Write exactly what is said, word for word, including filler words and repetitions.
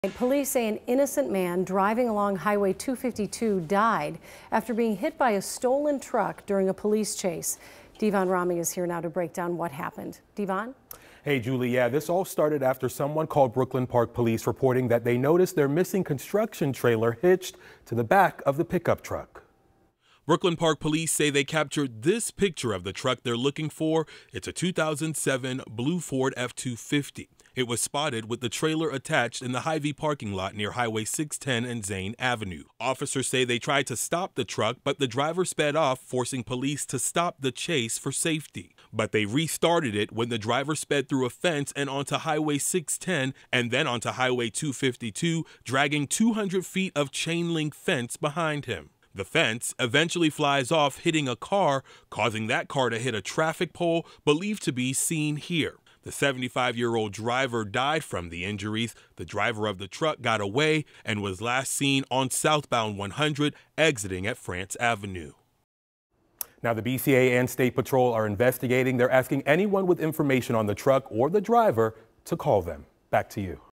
Police say an innocent man driving along Highway two fifty-two died after being hit by a stolen truck during a police chase. Devon Rami is here now to break down what happened. Devon? Hey, Julie. Yeah, this all started after someone called Brooklyn Park Police reporting that they noticed their missing construction trailer hitched to the back of the pickup truck. Brooklyn Park Police say they captured this picture of the truck they're looking for. It's a two thousand seven blue Ford F two fifty. It was spotted with the trailer attached in the Hy-Vee parking lot near Highway six ten and Zane Avenue. Officers say they tried to stop the truck, but the driver sped off, forcing police to stop the chase for safety. But they restarted it when the driver sped through a fence and onto Highway six ten and then onto Highway two fifty-two, dragging two hundred feet of chain link fence behind him. The fence eventually flies off, hitting a car, causing that car to hit a traffic pole believed to be seen here. The seventy-five-year-old driver died from the injuries. The driver of the truck got away and was last seen on southbound one hundred, exiting at France Avenue. Now, the B C A and State Patrol are investigating. They're asking anyone with information on the truck or the driver to call them. Back to you.